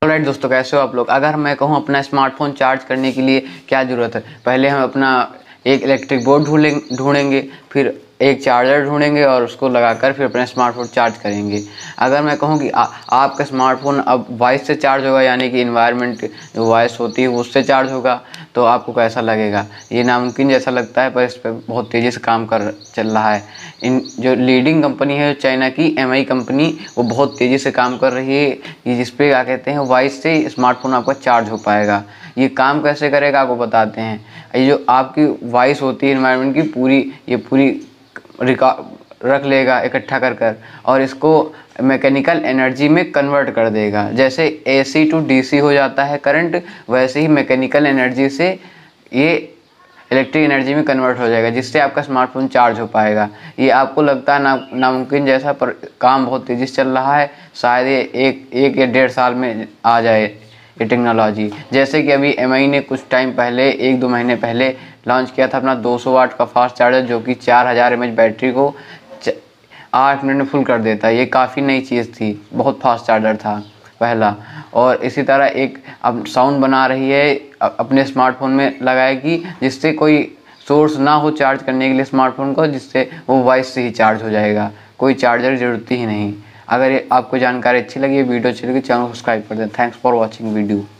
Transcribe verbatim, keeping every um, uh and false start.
Right दोस्तों, कैसे हो आप लोग। अगर मैं कहूँ अपना स्मार्टफोन चार्ज करने के लिए क्या ज़रूरत है, पहले हम अपना एक इलेक्ट्रिक बोर्ड ढूंढेंगे ढूंढेंगे फिर एक चार्जर ढूंढेंगे और उसको लगाकर फिर अपना स्मार्टफोन चार्ज करेंगे। अगर मैं कहूँ कि आ, आपका स्मार्टफोन अब वॉइस से चार्ज होगा, यानी कि इन्वायरमेंट जो वॉइस होती है उससे चार्ज होगा, तो आपको कैसा लगेगा। ये नामुमकिन जैसा लगता है, पर इस पर बहुत तेज़ी से काम कर चल रहा है। इन जो लीडिंग कंपनी है चाइना की एम आई कंपनी, वो बहुत तेज़ी से काम कर रही है कि जिस पे क्या कहते हैं वॉइस से स्मार्टफोन आपका चार्ज हो पाएगा। ये काम कैसे करेगा आपको बताते हैं। ये जो आपकी वॉइस होती है इन्वायरमेंट की पूरी, ये पूरी रिकॉर्ड रख लेगा इकट्ठा कर कर और इसको मैकेनिकल एनर्जी में कन्वर्ट कर देगा। जैसे एसी टू डीसी हो जाता है करंट, वैसे ही मैकेनिकल एनर्जी से ये इलेक्ट्रिक एनर्जी में कन्वर्ट हो जाएगा, जिससे आपका स्मार्टफोन चार्ज हो पाएगा। ये आपको लगता है ना नामुमकिन जैसा, पर काम बहुत तेज़ी से चल रहा है। शायद ये एक एक या डेढ़ साल में आ जाए ये टेक्नोलॉजी। जैसे कि अभी एम आई ने कुछ टाइम पहले, एक दो महीने पहले लॉन्च किया था अपना दो सौ वाट का फास्ट चार्जर, जो कि चार हज़ार एम एच बैटरी को आठ मिनट में फुल कर देता है। ये काफ़ी नई चीज़ थी, बहुत फास्ट चार्जर था पहला। और इसी तरह एक अब साउंड बना रही है, अपने स्मार्टफोन में लगाएगी, जिससे कोई सोर्स ना हो चार्ज करने के लिए स्मार्टफोन को, जिससे वो वॉइस से ही चार्ज हो जाएगा, कोई चार्जर की ज़रूरत ही नहीं। अगर ये आपको जानकारी अच्छी लगी, वीडियो अच्छी लगी, चैनल को सब्सक्राइब कर दें। Thanks for watching video.